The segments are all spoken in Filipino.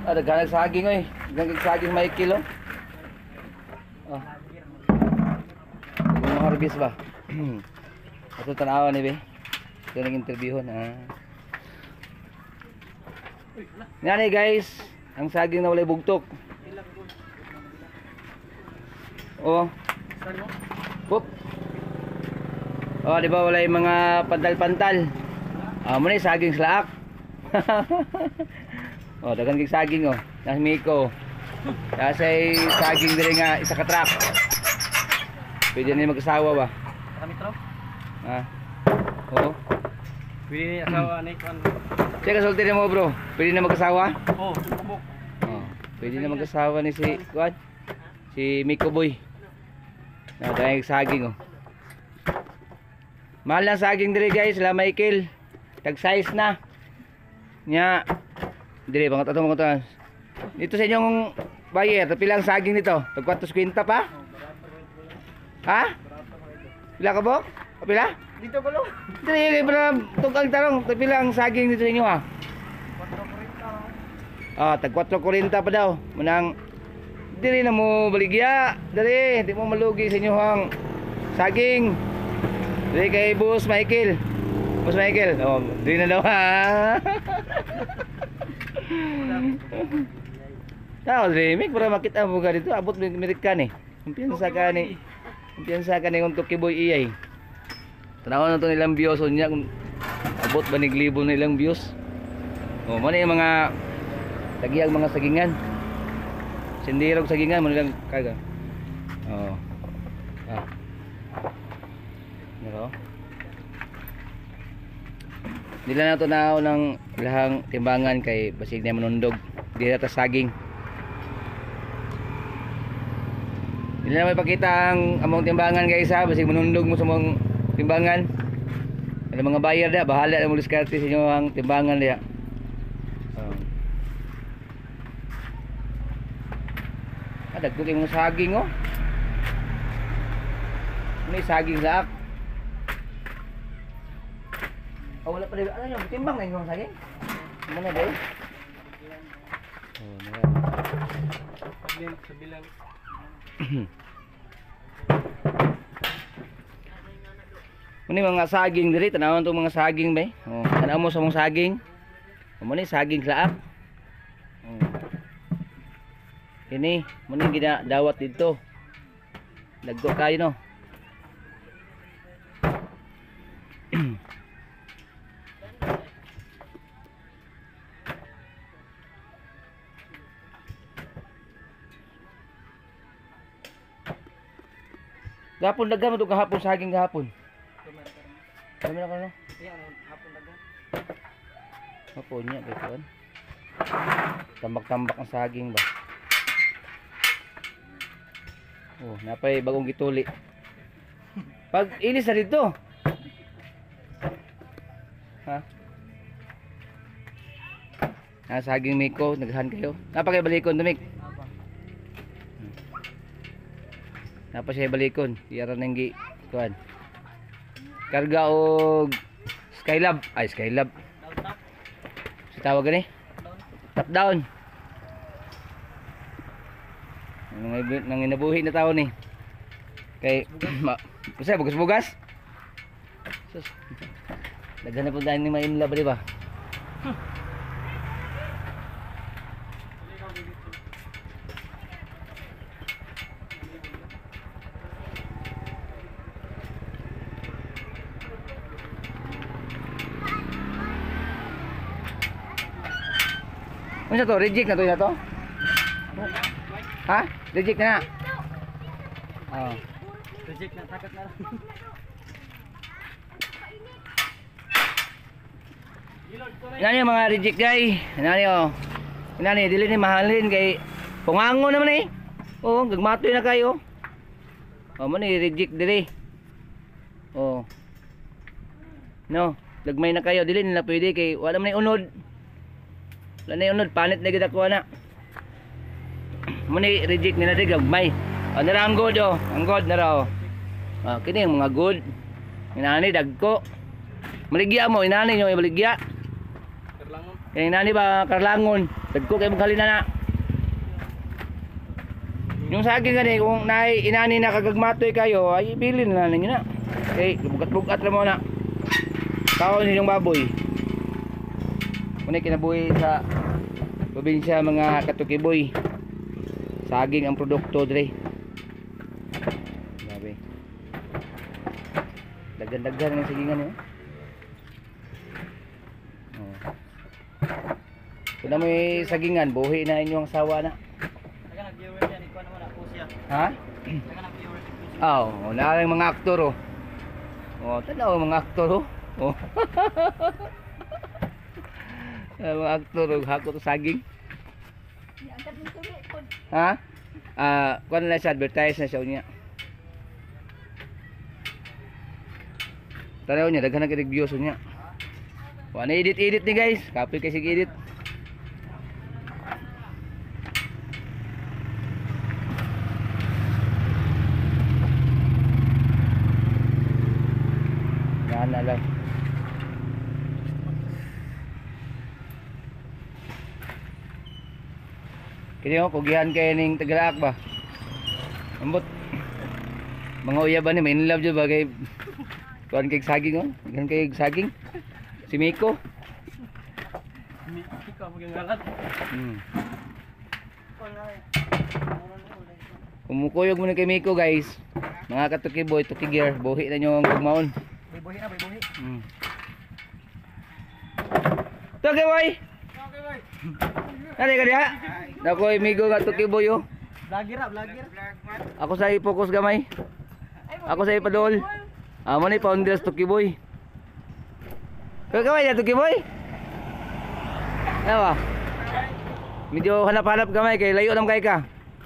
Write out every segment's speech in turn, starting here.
Ah, daghanag saging oy. Daghanag saging may kilo. Oh. Yung harvest ba? Ato tanawa ni be. Ito nang interviewon Ngani guys, ang saging na walay bugtok. Oh. Pop. Oh, di ba walay mga pantal-pantal. Mo ni saging slaak. Oh, dagan kay saging oh. Nas Miko. Kasi saging diri nga isa ka truck. Pwede ni mag-asawa ba? Kami tro? Oo. Pwede asawa ni kan. Check kasulti mo bro. Pwede na mag-asawa? Oh, kubok. Oh, pwede na mag-asawa ni si Kuan. Si Miko Boy. Dagan saging oh. Mahal lang saging diri guys, la Michael. Tag size na. Nya. Diri bangat ato mga dito sa inyong buyer, pilang saging nito? Tag 450 pa? Ha? Pila ka bok? Pila? Dito gulo. Diri para tugang tarong, pilang saging dito sa inyo ha? 440. Tag 440 pa daw. Munang diri na mo baligya. Diri, di mo malugi sa inyong saging. Dili kay Boss Michael. Boss Michael. Oh, dili na daw ha. Tao remik para makita mo ga dito abot ng Amerikan eh. Kumpiyansa ka ni. Kumpiyansa ka ni untuk kiboy iyay. Tanaw na to nilang views unya kung abot ba nig libo na ilang views. Oh, mo na yung mga tagiyang mga sagingan. Sindirog sagingan mo nilang kaga. Oh. Nero. Dila na to nao ng lahang timbangan kay basig na manundog. Dila ta saging. Dila na may pakita ang among timbangan guys ha, basig manundog mo sa mong timbangan. Ada mga bayar da, bahala na mo diskarte sa inyo ang timbangan dia. Dagko kay mga saging oh. May saging laak. Oh, wala pa rin. Ano yun? Timbang na yung saging? Ano na ba yun? Oh, Sa bilang. Ano yung mga saging diri? Tanawan itong mga saging ba? Oh, tanaw mo sa mga saging. Ano yung saging laak? Oh. Ini, ano yung ginadawat dito? Lagko kayo no? Gapon daga mo to kahapon saging gahapon. Kami na kano? Iya, hapon daga. Hapon niya kay kuan. Tambak-tambak ang saging ba. Oh, napay bagong gituli. Pag inis na dito. Ha? Saging Miko, naghan kayo. Napakay balikon dumik. Napa siya balikon, iyara nang gi kuan. Karga og Skylab, ay Skylab. Si tawag gani? Top down. Nang inabuhi na tao ni. Kay kasi bugas-bugas. Sus. Daghan na pud ni mainla ba di ba? Unsa to? Reject na to na to? Ha? Reject na. Oh. Reject na takat na. Nani yung mga reject guy? Nani oh. Nani dili ni mahalin kay pungango naman eh. Oh, gagmatoy na kayo. Oh, mo ni reject dili. Oh. No, lagmay na kayo dili nila pwede kay wala man ni unod. Wala na unod, panit na gid ako na. Muni reject nila di gagmay. Ano ra ang good oh, ang good na raw. Kini ang mga good. Inani dagko. Maligya mo, inani nyo ibaligya. Karlangon. Kaya inani ba karlangon. Dagko kay maghalina na. Yung saging gani kung naay inani na kagagmatoy kayo ay bilin na ninyo na. Okay, bugat-bugat ra mo na. Taon ninyong baboy. Muna kinabuhi sa probinsya mga katukiboy. Saging ang produkto dire. Grabe. Dagan-dagan ng sagingan eh. Oh. Kung may sagingan, buhi na inyong sawa na. Taga nag-viewer yan, ikuha naman ako siya. Ha? Taga nag-viewer siya. Oo, na mga aktor oh. Oh, tanaw mga aktor oh. Oh. Mga aktor oh, hako to saging. Ha? Kuan na siya advertise na siya niya. Tanaw niya daghan na reviews niya. Wa na edit ni guys, copy kay sig edit. Na lang. Kini ko kugihan kay ning Tagalaak ba. Ambot. Mga uyaban ni may in love jud ba kay kuan kay saging oh. Kuan kay saging. Si Miko. Ikaw magalat. Kumukuyog mo na kay Miko guys. Mga katukiboy, tukigir, buhi na nyo ang gugmaon. May buhi na, may buhi. Okay boy. Kali ka diha. Nakoy migo nga tukiboy oh. Vlogger ra, vlogger. Ako sa i-focus gamay. Ako sa ipadol. Amo ni Founders Tukiboy. Kagaway ya Tukiboy. Ano? Medyo hanap-hanap gamay kay layo nam kay ka.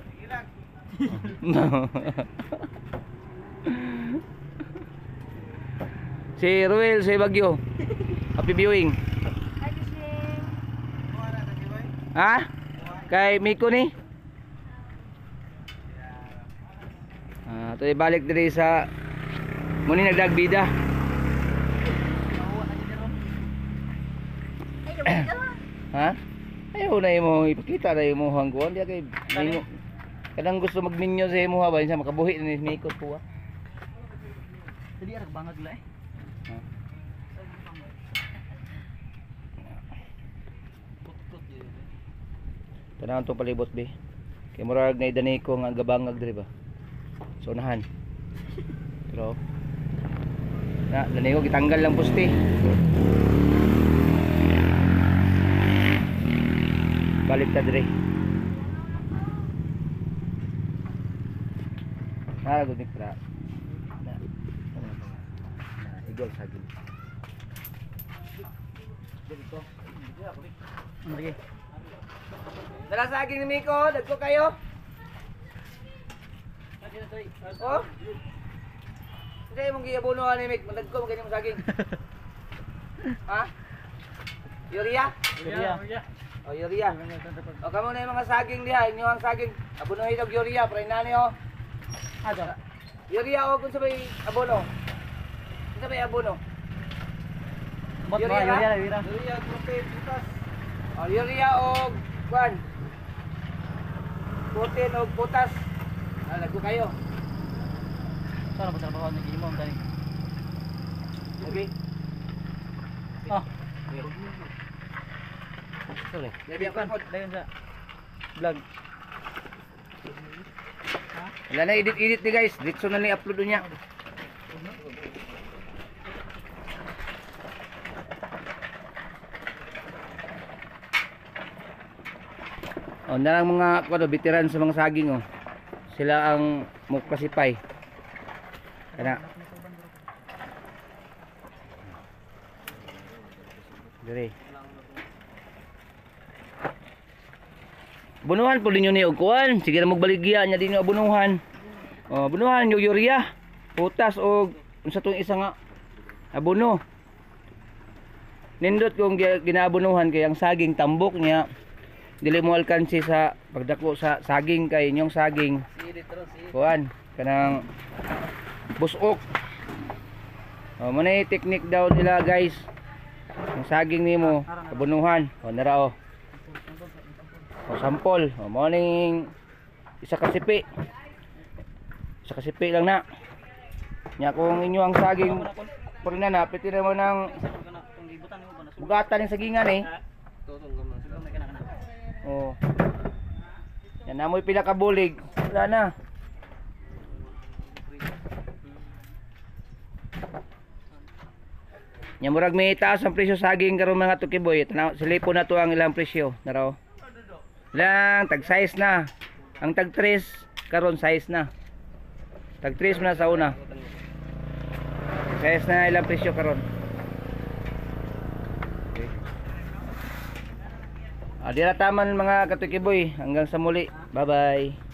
Si Ruel sa Bagyo. Happy viewing. Ha? Kay Miko ni? Ito balik diri sa muni nagdagbida. Ha? Ayaw na imo ipakita na imo hangguan dia kay minyo. Kadang gusto magminyo sa imo ha ba sa makabuhi ni Miko po. Jadi arek bangag la eh. Tanaw to palibot be. Kay murag na idani ko nga gabangag diri ba. So unahan. Pero na dani ko gitanggal lang pusti. Balik ta diri. Gud ni pra. Igol saging. Dito. Lagi. Dala saging ni Miko, dagko kayo. Oh. Sige mong giabono ani Mik, dagko mo ganyang saging. Ha? Yuria? Uria. Oh, Yuria. O kamo na yung mga saging diha, inyo ang saging. Abono hitog Yuria, pre nani oh. Ada. Yuria o kung sabay abono. Kung sabay abono. Bot ba Uria la Uria. Yuria protein putas. Oh, Yuria o kwan. Protein o putas. Nagko kayo. Sana ba trabaho ni Imam tani? Okay. Ah, Sorry. Lebi ako. dayon sa vlog. Wala na edit ni guys. Ditso na ni upload niya. Oh, narang mga kuno veteran sa mga saging oh. Sila ang muklasipay. Kana. Dire. Bunuhan po ninyo ni og kuan. Sige na magbaligya nya dinyo bunuhan. Oh, bunuhan yung urea, putas og unsa tong isa nga abono. Nindot kung ginabunuhan kay ang saging tambok niya. Dili mo alkansi sa pagdako sa saging kay inyong saging. Kuan kanang busok. Oh, mo na technique daw nila guys. Ang saging nimo kabunuhan. Oh, nara oh. O sampol. O morning isa kasipi. Isa kasipi lang na. Nya kung inyo ang saging purina na piti na mo ng bugatan ng sagingan eh. Oh. Yan namoy pila ka bulig. Wala na. Nya murag may taas ang presyo saging karon mga tukiboy. Tanaw silipo na to ang ilang presyo, naraw. Lang tag size na. Ang tag 3 karon size na. Tag 3 na sa una. Size na ilang presyo karon. Okay. Dira taman mga katukiboy. Hanggang sa muli. Bye-bye.